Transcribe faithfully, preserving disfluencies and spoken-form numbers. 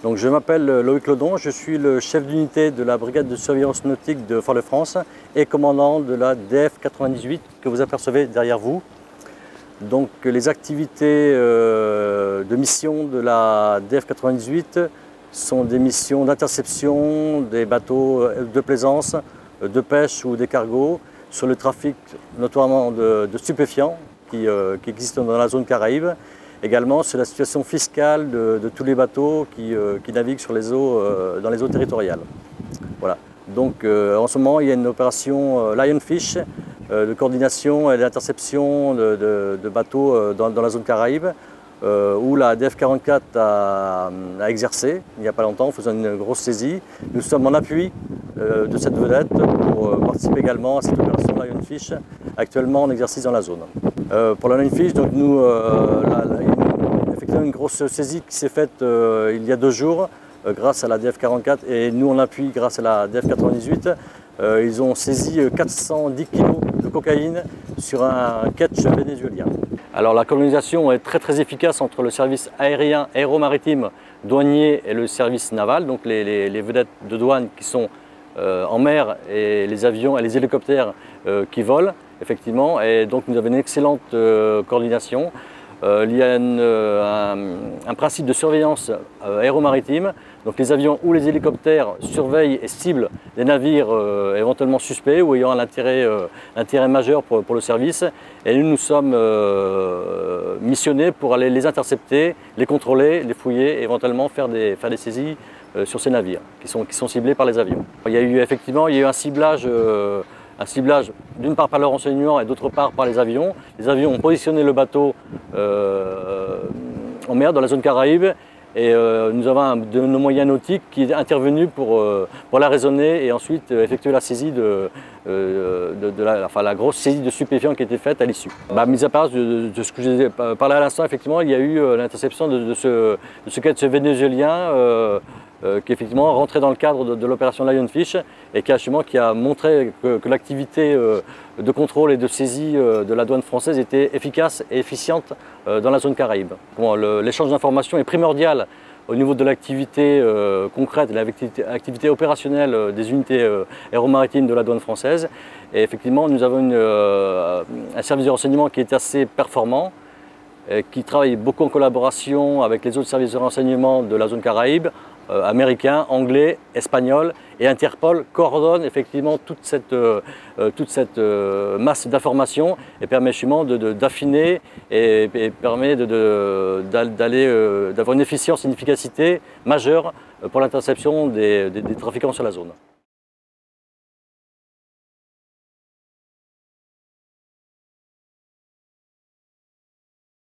Donc, je m'appelle Loïc Lodon, je suis le chef d'unité de la brigade de surveillance nautique de Fort-de-France et commandant de la D F quatre-vingt-dix-huit que vous apercevez derrière vous. Donc, les activités euh, de mission de la D F quatre-vingt-dix-huit sont des missions d'interception des bateaux de plaisance, de pêche ou des cargos sur le trafic notamment de, de stupéfiants qui, euh, qui existent dans la zone Caraïbe. Également sur la situation fiscale de, de tous les bateaux qui, euh, qui naviguent sur les eaux, euh, dans les eaux territoriales. Voilà. Donc euh, en ce moment il y a une opération euh, Lionfish euh, de coordination et d'interception de, de, de bateaux euh, dans, dans la zone Caraïbe euh, où la D F quarante-quatre a, a exercé il n'y a pas longtemps en faisant une grosse saisie. Nous sommes en appui euh, de cette vedette pour euh, participer également à cette opération Lionfish actuellement en exercice dans la zone. Euh, pour la Lionfish, donc nous, euh, la, la, une, effectivement une grosse saisie qui s'est faite euh, il y a deux jours euh, grâce à la D F quarante-quatre et nous on appuie grâce à la D F quatre-vingt-dix-huit. Euh, ils ont saisi quatre cent dix kilos de cocaïne sur un ketch vénézuélien. Alors la colonisation est très très efficace entre le service aérien, aéromaritime, douanier et le service naval, donc les, les, les vedettes de douane qui sont euh, en mer et les avions et les hélicoptères euh, qui volent. Effectivement, et donc nous avons une excellente euh, coordination. Euh, il y a une, euh, un, un principe de surveillance euh, aéromaritime. Donc les avions ou les hélicoptères surveillent et ciblent des navires euh, éventuellement suspects ou ayant un intérêt, euh, intérêt majeur pour, pour le service. Et nous nous sommes euh, missionnés pour aller les intercepter, les contrôler, les fouiller et éventuellement faire des, faire des saisies euh, sur ces navires qui sont, qui sont ciblés par les avions. Il y a eu effectivement il y a eu un ciblage euh, Un ciblage d'une part par le renseignement et d'autre part par les avions. Les avions ont positionné le bateau euh, en mer, dans la zone Caraïbe, et euh, nous avons un de nos moyens nautiques qui est intervenu pour, euh, pour la raisonner et ensuite euh, effectuer la saisie de, euh, de, de la, enfin, la grosse saisie de stupéfiants qui a été faite à l'issue. Bah, mis à part de, de ce que j'ai parlé à l'instant, effectivement, il y a eu euh, l'interception de, de ce, de ce ketch vénézuélien euh, Euh, qui effectivement rentrait dans le cadre de, de l'opération Lionfish et qui a, qui a montré que, que l'activité euh, de contrôle et de saisie euh, de la douane française était efficace et efficiente euh, dans la zone Caraïbe. Bon, l'échange d'informations est primordial au niveau de l'activité euh, concrète, de l'activité opérationnelle euh, des unités euh, aéromaritimes de la douane française. Et effectivement, nous avons une, euh, un service de renseignement qui est assez performant, euh, qui travaille beaucoup en collaboration avec les autres services de renseignement de la zone Caraïbe, Euh, américain, anglais, espagnol, et Interpol coordonne effectivement toute cette, euh, toute cette euh, masse d'informations et permet justement d'affiner et, et permet d'aller euh, d'avoir une efficience et une efficacité majeure pour l'interception des, des, des trafiquants sur la zone.